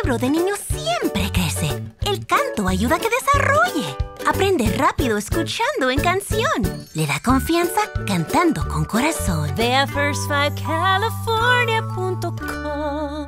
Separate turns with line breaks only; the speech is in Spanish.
cerebro de niño siempre crece. El canto ayuda a que desarrolle. Aprende rápido escuchando en canción. Le da confianza cantando con corazón.
Ve a first5california.com.